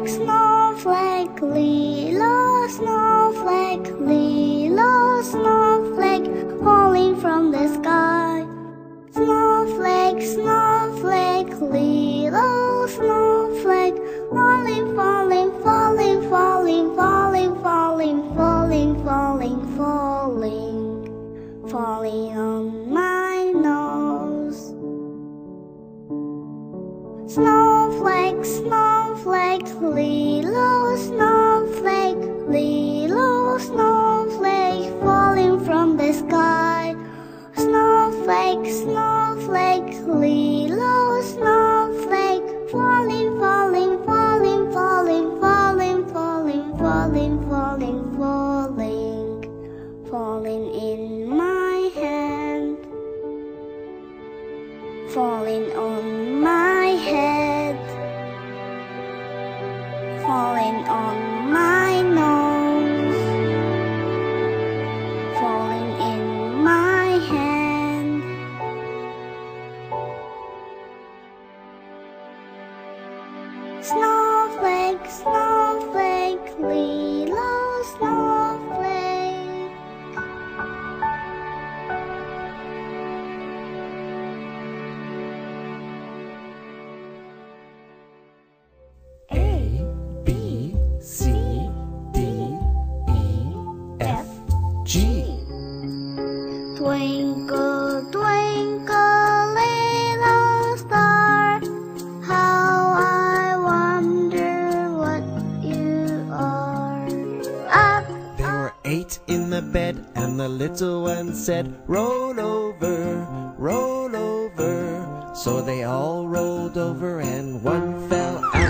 snowflake, Lilo, snowflake, Lilo, snowflake, falling from the sky. Snowflake, snowflake, Lilo, snowflake, falling, falling, falling, falling, falling, falling, falling, falling, falling, falling on my nose. Snowflake, snowflake, Lilo, snowflake, Lilo, snowflake, falling from the sky. Snowflake, snowflake, Lilo, snowflake, falling, falling, falling, falling, falling, falling, falling, falling, falling, falling in my hand, falling on my head, falling on my nose, falling in my hand. Snowflake, snowflake, Lilo, snowflake. A, B, C, D, E, F, G. Twinkle, twinkle, little star, how I wonder what you are. Up, There were 8 in the bed, and the little one said, roll over, roll over. So they all rolled over, and one fell out.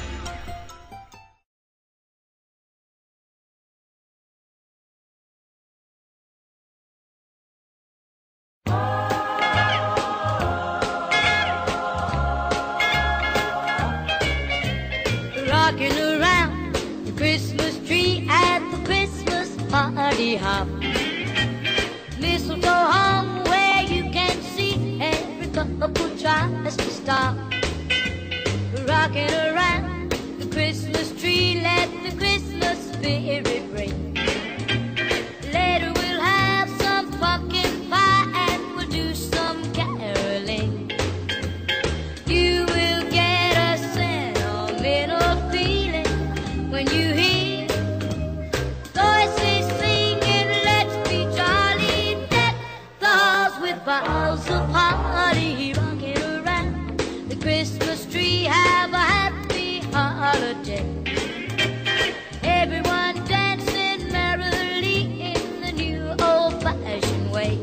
Rocking around the Christmas tree at the Christmas party hop. Mistletoe hung where you can see every couple tries to stop. Rocking around the Christmas tree, let the Christmas spirit ring. Later we'll have some pumpkin pie and we'll do some caroling. You will get a sentimental feeling when you hear voices singing, let's be jolly, deck the halls with boughs of holly. Rocking around the Christmas tree, have a happy holiday. Everyone dancing merrily in the new old-fashioned way.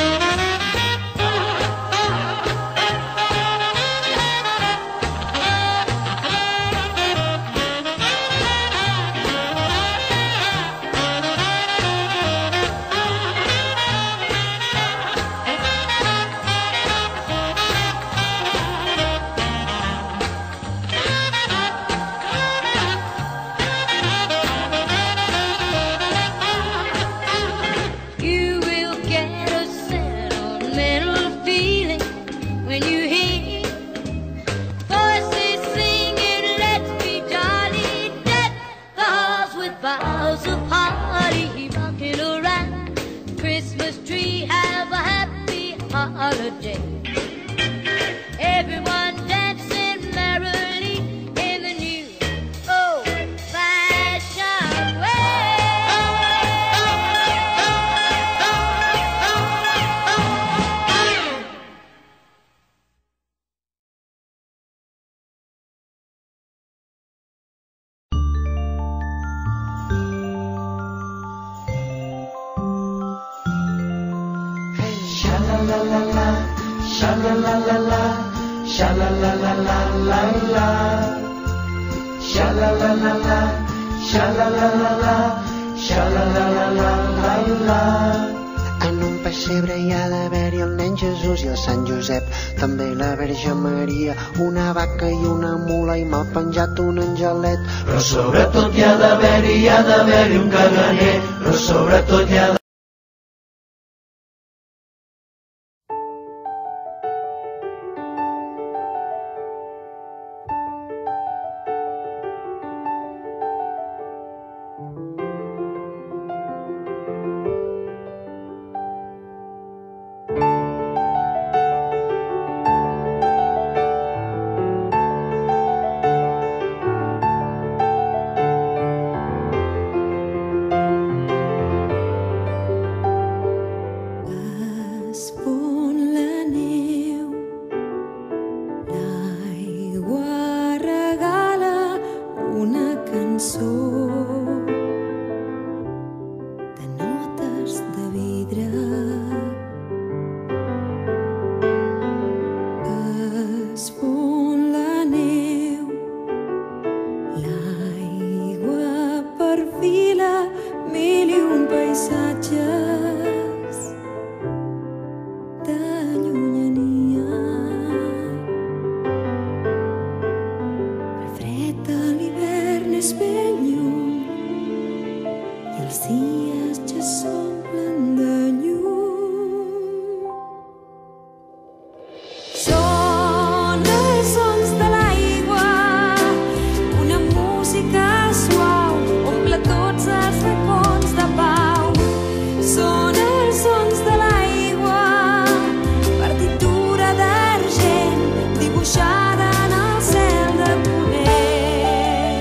You will get a sentimental feeling when you hear voices singing, let's be jolly, deck the halls with boughs of holly. Rocking around the Christmas tree, have a happy holiday. Everyone dancing merrily in the new old-fashioned way. Sha la la la la, sha la la la la, sha la la la la la la. Sha la la la la, sha la la la la, sha la la la la la la. En un pessebre hi ha d'haver-hi el nen Jesús i el Sant Josep, també la Verge Maria, una vaca i una mula i m'ha penjat un angelet. Però sobretot hi ha d'haver-hi un caganer, però sobretot hi ha cançó de notes de vidre. Es fon la neu, l'aigua perfila mil i un paisatges de llunyania. El fred de l'hivern és ben lluny i els dies ja s'omplen de llum. Són els sons de l'aigua, una música suau omple tots els racons de pau. Són els sons de l'aigua, partitura d'argent dibuixada en el cel de ponent.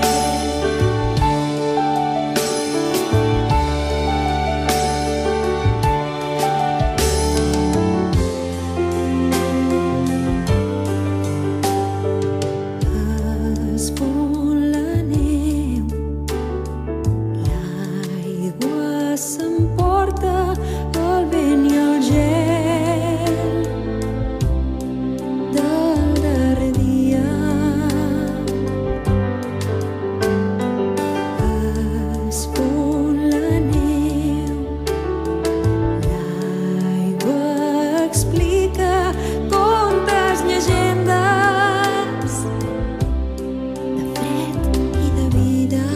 Es fon la neu, l'aigua s'emporta el vent i el gel del darrer dia. Es fon la neu, l'aigua explica contes, llegendes de fred i de vida.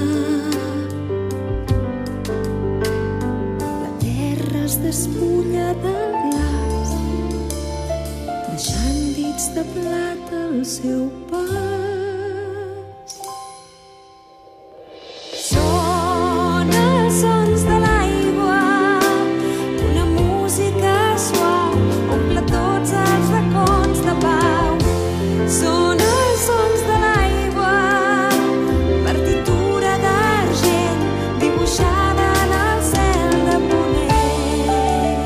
La terra es despulla del glaç, deixant dits de plata al seu pas. Són els sons de l'aigua, una música suau omple tots els racons de pau. Són els sons de l'aigua, partitura d'argent dibuixada en el cel de ponent.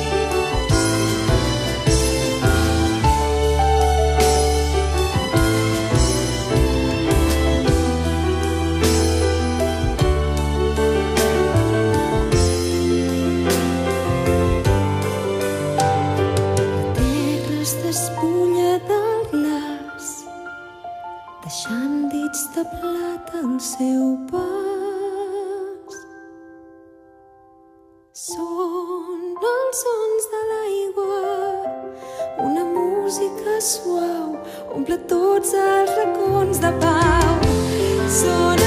La terra es despulla del glaç, deixant dits de plata al seu pas. Són els sons de l'aigua, una música suau omple tots els racons de pau. Són